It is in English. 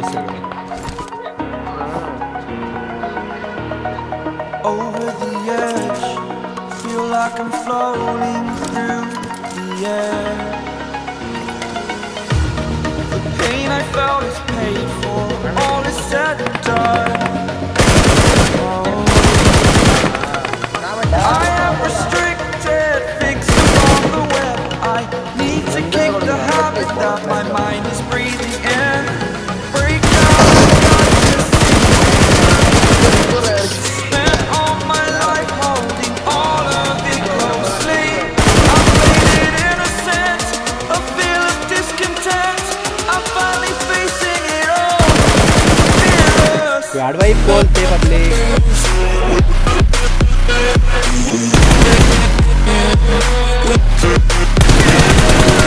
Over the edge, feel like I'm floating through the air. The pain I felt is paid for, all is said and done. I am restricted, fixed on the web. I need to kick the habit that my mind is breathing in. Break down the spent all my life holding all of it closely. I played it innocent, a feel of discontent. I'm finally facing it all, fearless. Bad vibe बोलते public.